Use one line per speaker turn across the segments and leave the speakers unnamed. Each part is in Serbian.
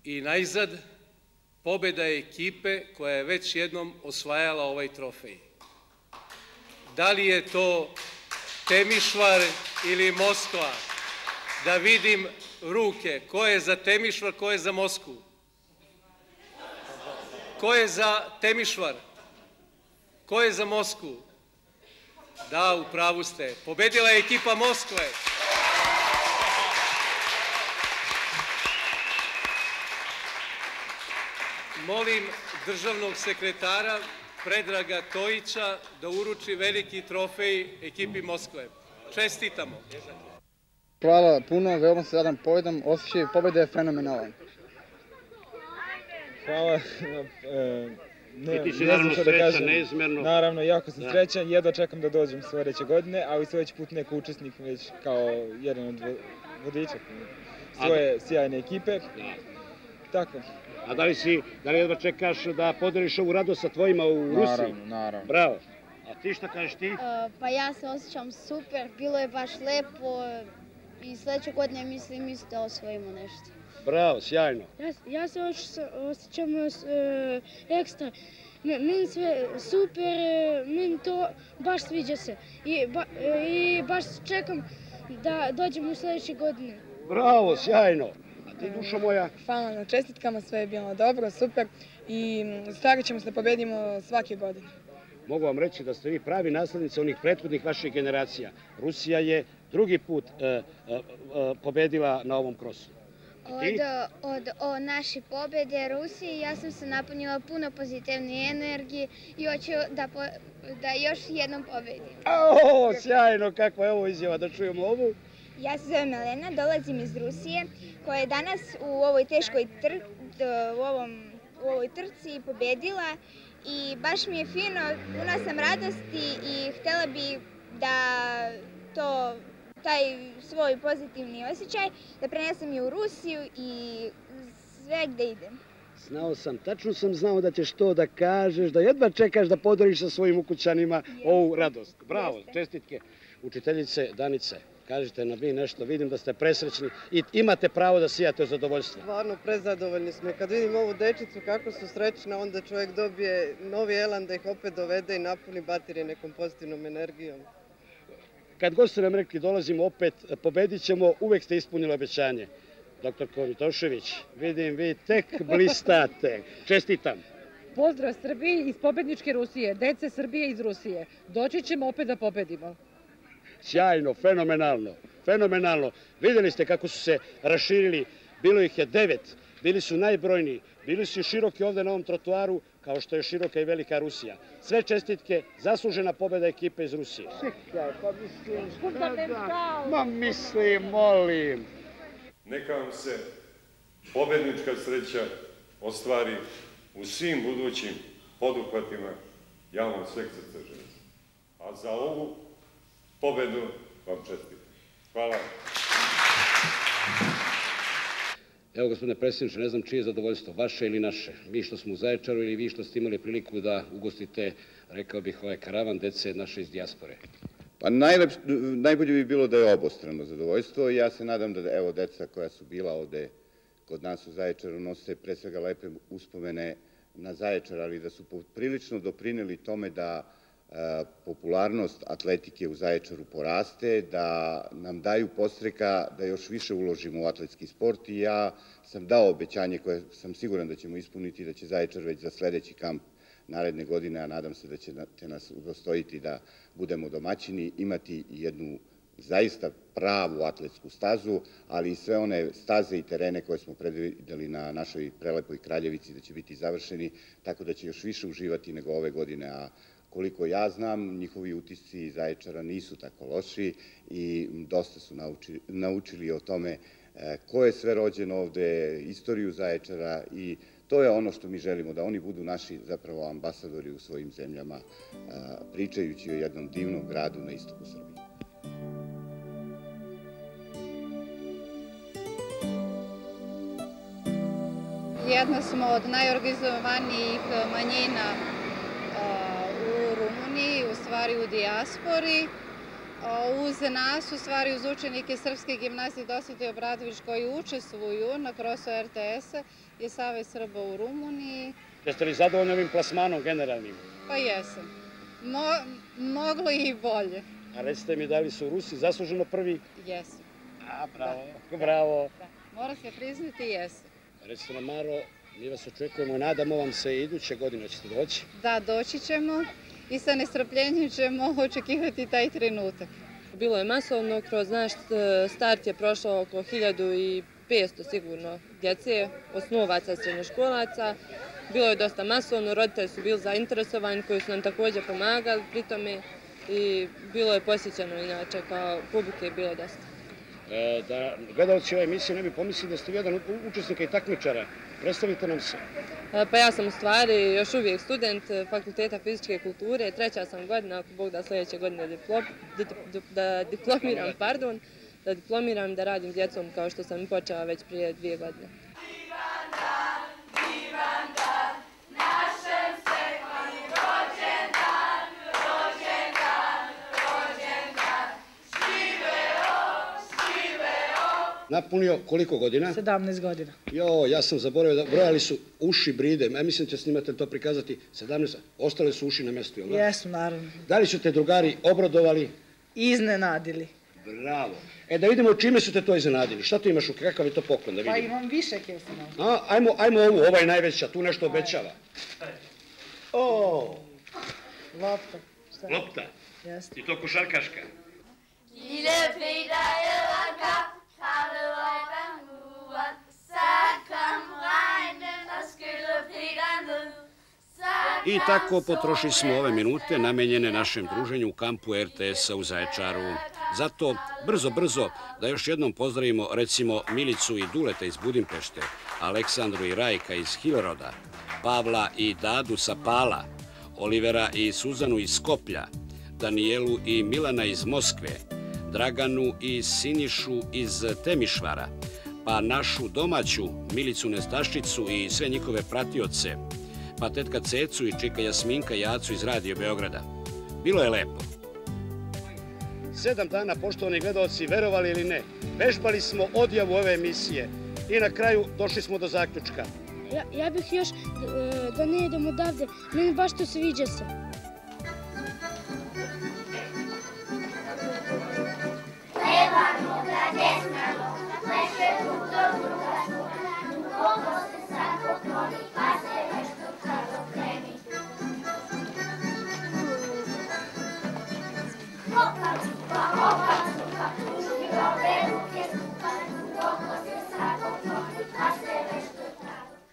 I najzad, pobjeda je ekipe koja je već jednom osvajala ovaj trofej. Da li je to Temišvar ili Moskva? Da vidim ruke. Ko je za Temišvar, ko je za Moskvu? Ko je za Temišvar? Ko je za Moskvu? Da, u pravu ste. Pobedila je ekipa Moskve. Molim državnog sekretara Predraga Tojića da uruči veliki trofej ekipi Moskve. Čestitamo.
Hvala puno, veoma se radujem pobedom, osjećaj pobede je fenomenalan.
Hvala.
I ti si naravno srećan, neizmerno.
Naravno, jako sam srećan, jedva čekam da dođem sledeće godine, ali sledeći put neko učesnik već kao jedan od vodiča svoje sjajne ekipe. Tako.
A da li jedva čekaš da podeliš ovu radost sa tvojima u Rusiji?
Naravno.
Bravo. A ti šta kažeš ti?
Pa ja se osjećam super, bilo je baš lepo i sledeće godine mislim isto da osvojimo nešto.
Bravo, sjajno.
Ja se osjećam ekstra. Meni sve super, meni to baš sviđa se. I baš čekam da dođem u sledeće godine.
Bravo, sjajno. A ti, dušo moja?
Hvala na čestitkama, sve je bilo dobro, super. I starat ćemo se da pobedimo svake godine.
Mogu vam reći da ste vi pravi naslednici onih prethodnih vaših generacija. Rusija je drugi put pobedila na ovom krosu.
Od naše pobjede Rusije ja sam se napunila puno pozitivne energije i hoću da još jednom pobedim.
Sjajno, kakva je ovo izjava, da čujemo ovu.
Ja se zovem Elena, dolazim iz Rusije, koja je danas u ovoj teškoj trci pobedila i baš mi je fino, puna sam radosti i htjela bi da taj svoj pozitivni osjećaj da prenesem i u Rusiju i sve gde idem.
Znao sam, tačno sam znao da ćeš to da kažeš, da jedva čekaš da podeliš sa svojim ukućanima ovu radost. Bravo, čestitke. Učiteljice Danice, kažite nam vi nešto, vidim da ste presrećni i imate pravo da sijate od zadovoljstva.
Stvarno prezadovoljni smo. Kad vidim ovu dečicu kako su srećna, onda čovjek dobije novi elan da ih opet dovede i napuni baterije nekom pozitivnom energijom.
Kad god ste nam rekli dolazimo opet, pobedit ćemo, uvek ste ispunili obećanje. Doktor Kovitošević, vidim vi tek blistate. Čestitam.
Pozdrav Srbiji iz pobedničke Rusije, dece Srbije iz Rusije. Doći ćemo opet da pobedimo.
Sjajno, fenomenalno, fenomenalno. Vidjeli ste kako su se raširili, bilo ih je 9, bili su najbrojniji, bili su široki ovde na ovom trotuaru, kao što je široka i velika Rusija. Sve čestitke, zaslužena pobjeda ekipe iz Rusije. Čekaj, pa mislim, molim.
Neka vam se pobednička sreća ostvari u svim budućim poduhvatima, ja vam sve srca želim. A za ovu pobedu vam čestitam. Hvala.
Evo, gospodine predsjedniče, ne znam čije je zadovoljstvo, vaše ili naše. Mi što smo u Zaječaru ili vi što ste imali priliku da ugostite, rekao bih, ovaj karavan dece naše iz dijaspore.
Pa najbolje bi bilo da je obostrano zadovoljstvo i ja se nadam da, evo, deca koja su bila ovde kod nas u Zaječaru nose pre svega lepe uspomene na Zaječar, ali da su prilično doprineli tome da popularnost atletike u Zaječaru poraste, da nam daju podstreka da još više uložimo u atletski sport i ja sam dao obećanje koje sam siguran da ćemo ispuniti, da će Zaječar već za sledeći kamp naredne godine, a nadam se da ćete nas udostojiti da budemo domaćini, imati jednu zaista pravu atletsku stazu, ali i sve one staze i terene koje smo predvideli na našoj prelepoj Kraljevici da će biti završeni, tako da će još više uživati nego ove godine, a koliko ja znam, njihovi utisci iz Zaječara nisu tako loši i dosta su naučili o tome ko je sve rođen ovde, istoriju Zaječara i to je ono što mi želimo, da oni budu naši zapravo ambasadori u svojim zemljama, pričajući o jednom divnom gradu na istoku Srbije.
Jedna smo od najorganizovanijih manjina u Rumuniji, u stvari u dijaspori. Uz nas, u stvari uz učenike Srpske gimnazije Dositej Obradović koji učestvuju na krosu RTS-a je Savez Srba u Rumuniji.
Jeste li zadovoljni ovim plasmanom generalnim?
Pa jesam. Moglo i bolje.
A recite mi da li su Rusi zasluženo prvi?
Jesam.
A, bravo, bravo.
Mora se priznati jesam.
Recite nam, Maro, mi vas očekujemo, nadamo vam se iduće godine ćete doći.
Da, doći ćemo i sa nestrpljenjem ćemo očekivati taj trenutak.
Bilo je masovno, kroz naš start je prošlo oko 1500 sigurno djece, osnovaca, srednjoškolaca. Bilo je dosta masovno, roditelji su bili zainteresovani koji su nam također pomagali pri tome i bilo je posjećeno inače, kao publike je bilo dosta.
Da gledalci ove emisije ne bi pomislili da ste jedan od učesnika i takmičara. Predstavite nam se.
Pa ja sam u stvari još uvijek student Fakulteta fizičke kulture, 3. sam godina, ako Bog da sljedeće godine diplomiram, da radim s djecom kao što sam i počela već prije 2 godine.
Napunio koliko godina?
17 godina.
Jo, ja sam zaboravio da brojali su uši bride. Ja mislim da će snimatelj to prikazati. 17, ostale su uši na mjestu, jel da?
Jesu, naravno.
Da li su te drugari obradovali?
Iznenadili.
Bravo. Da vidimo čime su te to iznenadili. Šta tu imaš, kakav je to poklon da vidimo?
Pa imam više kesina.
Ajmo ovu, ova je najveća, tu nešto obećava. O!
Lopta.
Lopta?
Jeste.
I to košarkaška?
Lille Peter Edderkop, kravlede op ad muren, så kom regnen og skyllede Peter ned.
I tako potrošili smo ove minute namenjene našem druženju u kampu RTS-a u Zaječaru. Zato, brzo, da još jednom pozdravimo recimo Milicu i Duleta iz Budimpešte, Aleksandru i Rajka iz Hilroda, Pavla i Dadu sa Pala, Olivera i Suzanu iz Skoplja, Danijelu i Milana iz Moskve, Draganu i Sinišu iz Temišvara, pa našu domaću Milicu Nestašicu i sve njihove pratioce, pa tetka Cecu i čika Jasminka Jacu iz Radio Beograda. Bilo je lepo.
7 dana, poštovani gledalci, verovali ili ne, vežbali smo odjavu ove emisije i na kraju došli smo do zaključka.
Ja bih još da ne idem odavde, meni baš to sviđa se.
Leva noga, desna noga, pleše drugo, druga noga, duboko se sad pokloni, pa se nešto kad okreni. Hopa, cupa, kruži obe ruke skupa, duboko se sad pokloni, pa se nešto kad okreni.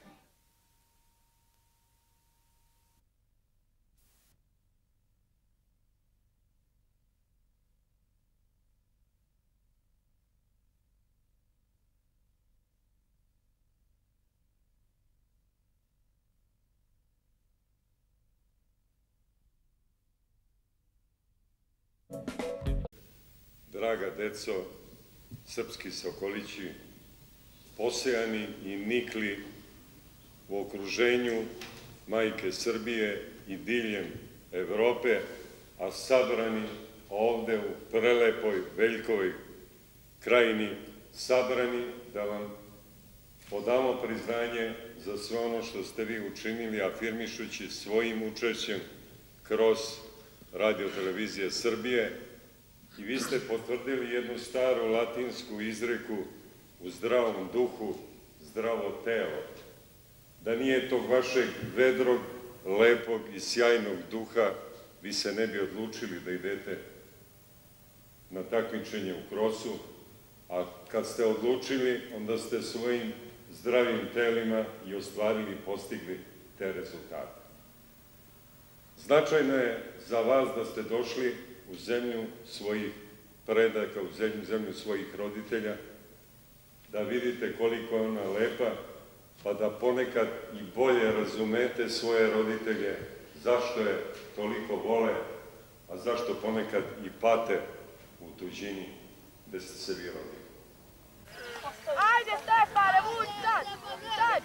Draga deco, srpski sokolići, posejani i nikli u okruženju majke Srbije i diljem Evrope, a sabrani ovde u prelepoj Veljkovoj krajini, sabrani da vam podamo priznanje za sve ono što ste vi učinili, afirmišući svojim učešćem kroz Radio-televizije Srbije. I vi ste potvrdili jednu staru latinsku izreku: u zdravom duhu, zdravo telo. Da nije tog vašeg vedrog, lepog i sjajnog duha, vi se ne bi odlučili da idete na takmičenje u krosu, a kad ste odlučili, onda ste svojim zdravim telima i ostvarili, postigli te rezultate. Značajno je za vas da ste došli u zemlju svojih predaka, u zemlju svojih roditelja, da vidite koliko je ona lepa, pa da ponekad i bolje razumete svoje roditelje, zašto je toliko vole, a zašto ponekad i pate u tuđini gde ste se vi rodili.
Ajde, Stefane, vuči sad! Sad!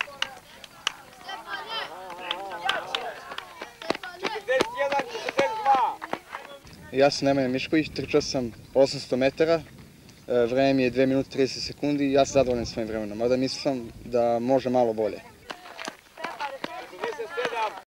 Stefane!
41, 42!
Ja sam Nemanja Mišković, trčao sam 800 metara, vreme je 2 minuta 30 sekundi i ja sam zadovoljan svojim vremenom, mada mislim da može malo bolje.